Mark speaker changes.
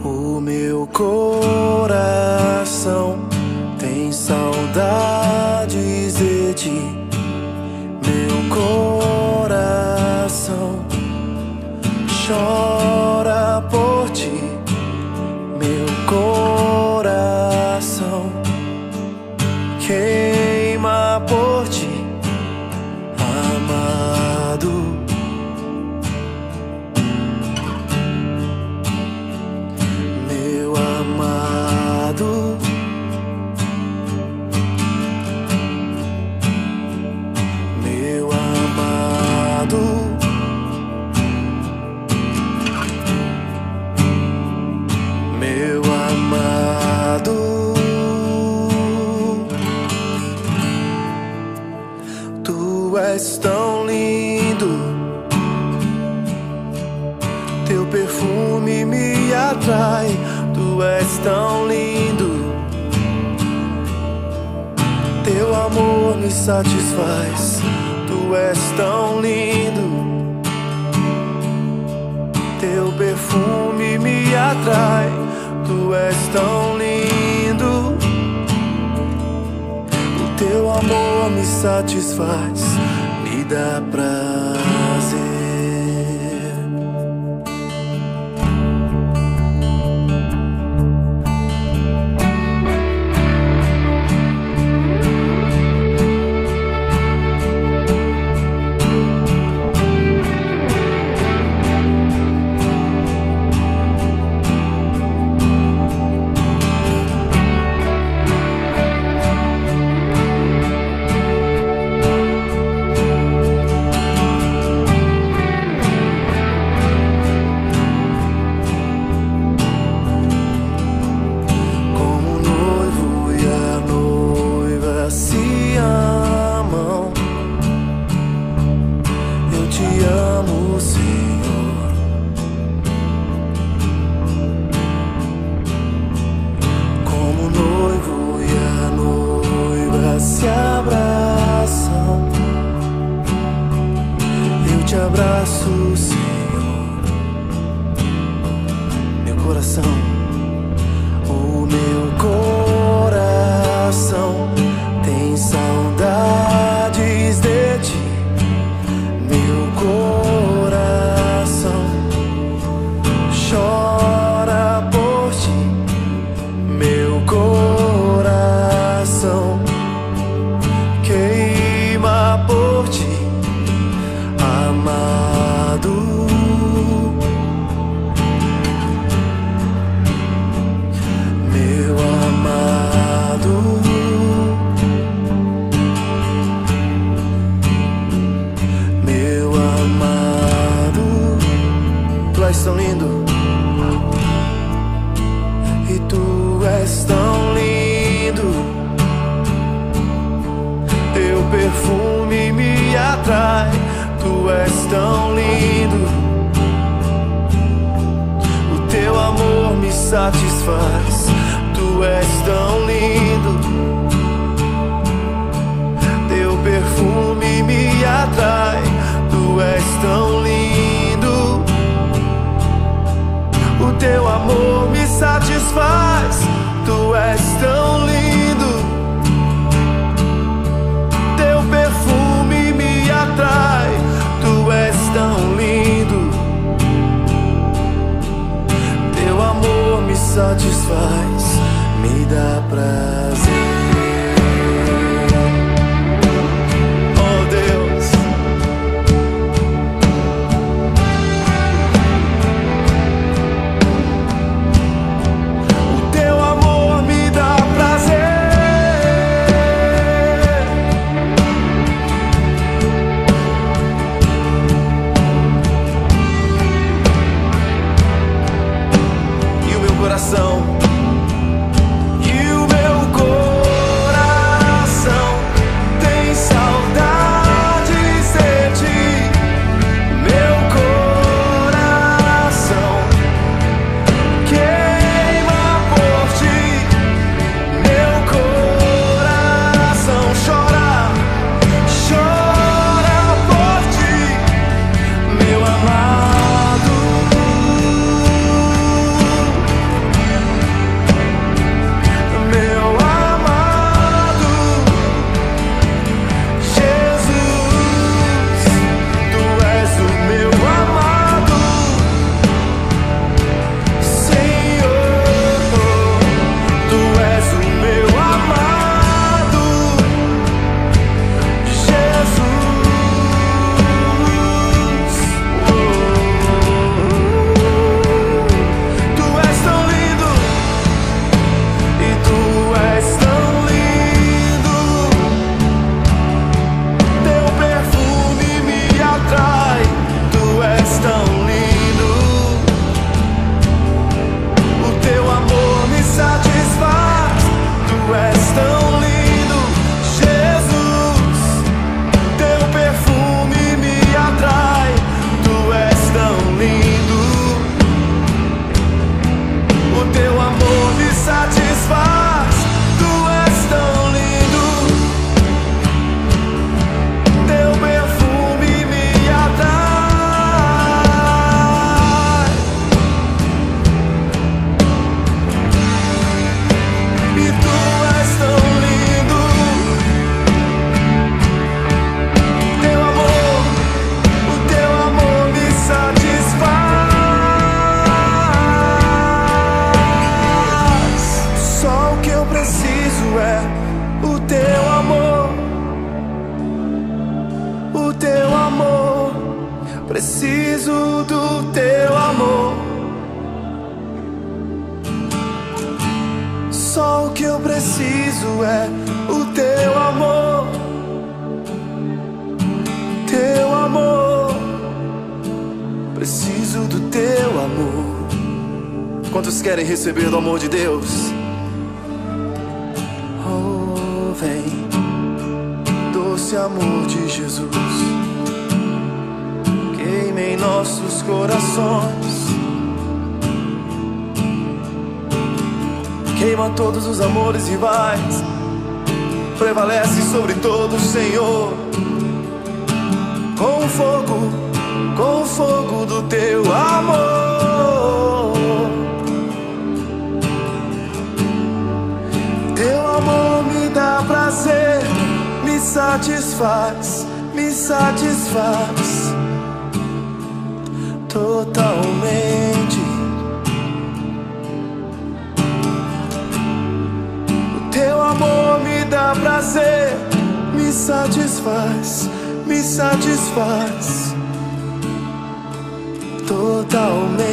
Speaker 1: O meu coração tem saudades de ti. Meu coração chora por ti. Meu coração queima por ti, amado. Meu amado, meu amado, meu amado, tu és tão lindo, teu perfume me atrai. Tu és tão lindo, teu amor me satisfaz. Tu és tão lindo, teu perfume me atrai. Tu és tão lindo, o teu amor me satisfaz, me dá prazer. Se abraçam, eu te abraço, Senhor. Meu coração, o meu coração tem saudades de ti. Meu coração chora por ti. Meu coração queima por ti, amado. Meu amado, meu amado, tu és tão lindo e tu és tão lindo. Teu perfume me atrai. Tu és tão lindo, o teu amor me satisfaz. Tu és tão lindo, teu perfume me atrai. Tu és tão lindo, o teu amor me satisfaz. Tu és tão lindo, teu perfume me atrai. Tu és tão lindo, teu amor me satisfaz, me dá prazer. Oh Deus, o teu amor me dá prazer. E o meu coração tem saudades de ti. Meu coração queima por ti. Meu coração chora, chora por ti, meu amado. satisfaz. Tu és tão lindo, teu perfume me atrai. E tu és tão lindo, teu amor, o teu amor me satisfaz. Só o que eu preciso é o teu amor, o teu amor. Preciso do teu amor. Só o que eu preciso é o teu amor, teu amor. Preciso do teu amor. Quantos querem receber do amor de Deus? Oh, vem, doce amor de Jesus, queime em nossos corações. Queima todos os amores rivais, prevalece sobre todos, Senhor. Com o fogo do teu amor. Teu amor me dá prazer, me satisfaz, me satisfaz totalmente. Teu amor me dá prazer, me satisfaz, me satisfaz totalmente.